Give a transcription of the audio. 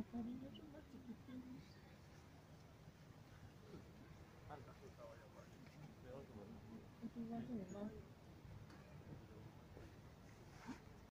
cariños son más chiquitines. Anda, justo voy a poner. Es igual que mi mamá.